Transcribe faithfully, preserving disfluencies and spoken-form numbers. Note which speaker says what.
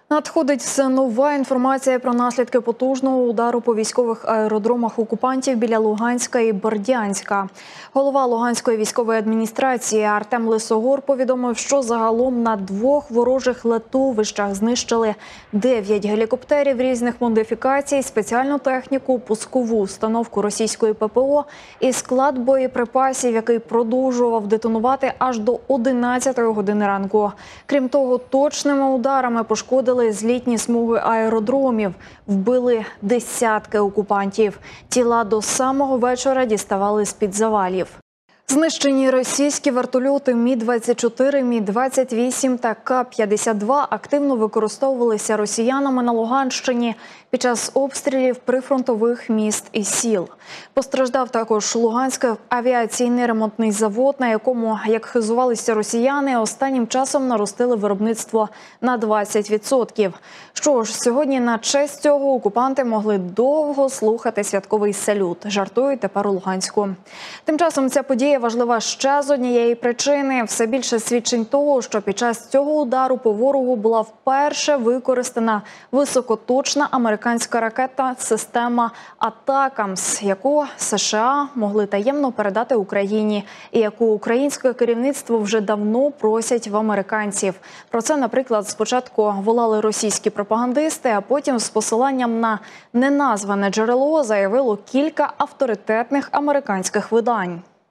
Speaker 1: Надходить все нова інформація про наслідки потужного удару по військових аеродромах окупантів біля Луганська і Бердянська. Голова Луганської військової адміністрації Артем Лисогор повідомив, що загалом на двох ворожих летовищах знищили дев'ять гелікоптерів різних модифікацій, спеціальну техніку, пускову установку російської ППО і склад боєприпасів, який продовжував детонувати аж до одинадцятої години ранку. Крім того, точними ударами пошкодили злітні смуги аеродромів, вбили десятки окупантів. Тіла до самого вечора діставали з-під завалів. Знищені російські вертольоти Мі двадцять чотири, Мі двадцять вісім та Ка п'ятдесят два активно використовувалися росіянами на Луганщині під час обстрілів прифронтових міст і сіл. Постраждав також Луганський авіаційний ремонтний завод, на якому, як хизувалися росіяни, останнім часом наростили виробництво на двадцять відсотків. Що ж, сьогодні на честь цього окупанти могли довго слухати святковий салют. Жартують тепер у Луганську. Тим часом ця подія важлива ще з однієї причини. Все більше свідчень того, що під час цього удару по ворогу була вперше використана високоточна американська ракета система «Атакамс», яку США могли таємно передати Україні і яку українське керівництво вже давно просять в американців. Про це, наприклад, спочатку волали російські пропагандисти, а потім з посиланням на неназване джерело заявило кілька авторитетних американських видань.